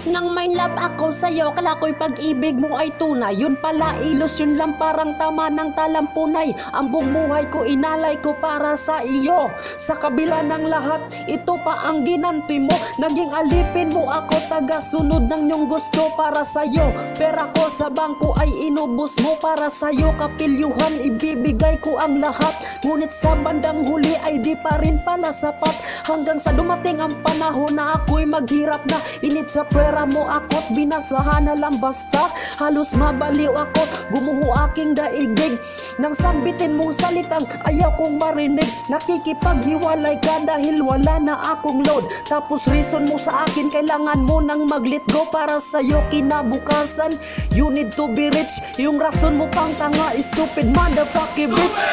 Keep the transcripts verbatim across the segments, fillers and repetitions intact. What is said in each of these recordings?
Nang may love ako sa'yo, kala ko'y pag-ibig mo ay tunay. Yun pala ilusyon lang, parang tama ng talampunay. Ang buong buhay ko inalay ko para sa iyo. Sa kabila ng lahat, ito pa ang ginanti mo. Naging alipin mo ako, taga-sunod ng iyong gusto para sa'yo. Pera ko sa bangko ay inubos mo para sa'yo. Kapilyuhan, ibibigay ko ang lahat. Ngunit sa bandang huli ay di pa rin pala sapat. Hanggang sa dumating ang panahon na ako'y maghirap na. Init sa pera mo ako't binasahan na lang basta. Halos mabaliw ako, gumuho aking daigdig. Nang sambitin mong salitang ayaw kong marinig. Nakikipaghiwalay ka dahil wala na akong load. Tapos reason mo sa akin, kailangan mo nang mag-let go para sa'yo kinabukasan. You need to be rich. Yung rason mo pang tanga, stupid motherfucking bitch.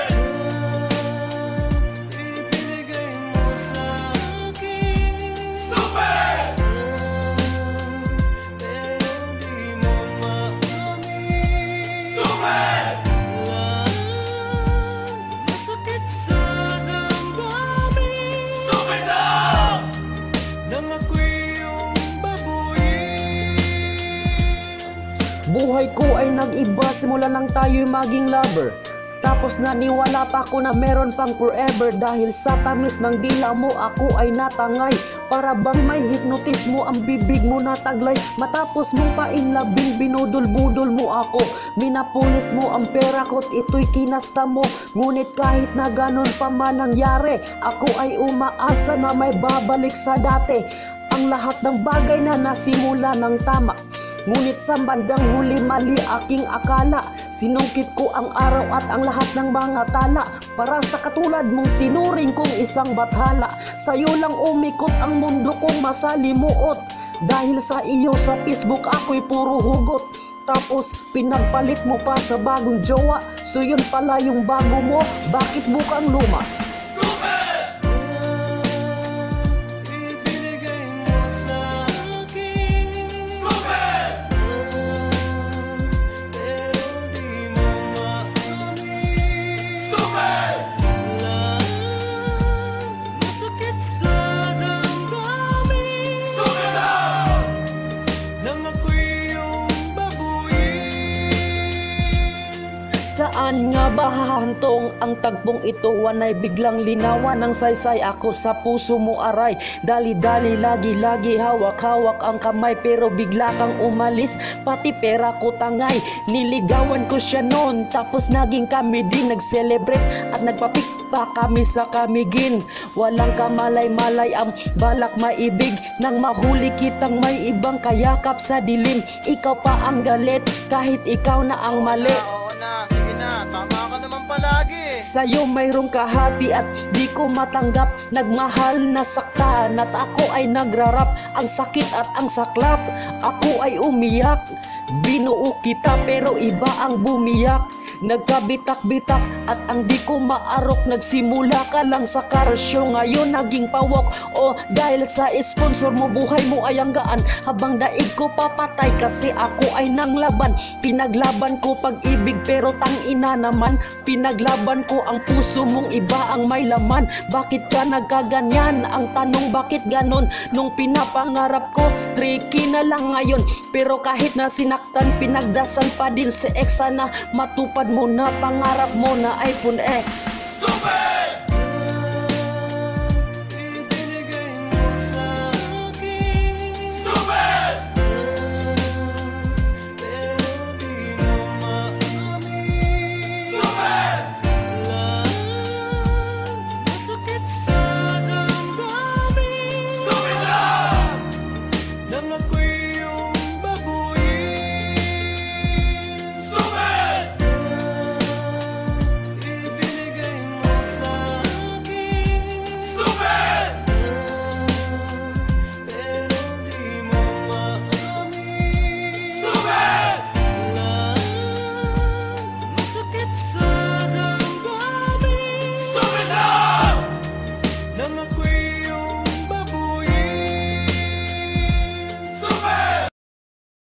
Buhay ko ay nag-iba simula nang tayo'y maging lover. Tapos naniwala pa ako na meron pang forever. Dahil sa tamis ng dila mo ako ay natangay. Para bang may hypnotis mo ang bibig mo na taglay. Matapos mong painlabing binudol-budol mo ako. Minapulis mo ang pera ko't ito'y kinasta mo. Ngunit kahit na ganon pa man nangyari, ako ay umaasa na may babalik sa dati. Ang lahat ng bagay na nasimula ng tama. Ngunit sa bandang huli mali aking akala. Sinungkit ko ang araw at ang lahat ng mga tala. Para sa katulad mong tinuring kong isang bathala. Sa'yo lang umikot ang mundo kong masalimuot. Dahil sa iyo sa Facebook ako'y puro hugot. Tapos pinagpalit mo pa sa bagong jowa. So yun pala yung bago mo, bakit bukang luma? Saan nga ba hahantong ang tagpong ito? Wanay biglang linawan ng saysay ako sa puso mo aray. Dali-dali, lagi-lagi, hawak-hawak ang kamay. Pero bigla kang umalis, pati pera ko tangay. Niligawan ko siya noon, tapos naging kami din nag-celebrate at nagpapik pa kami sa kamigin. Walang kamalay-malay ang balak maibig. Nang mahuli kitang may ibang kayakap sa dilim. Ikaw pa ang galit, kahit ikaw na ang mali. Sige na, tama ka naman palagi. Sa'yo mayroong kahati at di ko matanggap. Nagmahal na saktan at ako ay nagrarap. Ang sakit at ang saklap, ako ay umiyak. Binuo kita pero iba ang bumiyak. Nagkabitak-bitak at ang di ko maarok. Nagsimula ka lang sa karsyo, ngayon naging pawok. O dahil sa sponsor mo, buhay mo ay hanggaan. Habang daig ko papatay kasi ako ay nanglaban. Pinaglaban ko pag-ibig pero tangina naman. Pinaglaban ko ang puso mong iba ang may laman. Bakit ka nagkaganyan? Ang tanong bakit ganon? Nung pinapangarap ko, tricky na lang ngayon. Pero kahit na sinaktan, pinagdasan pa din si ex. Sana matupad mo na pangarap mo na iPhone X. Stupid!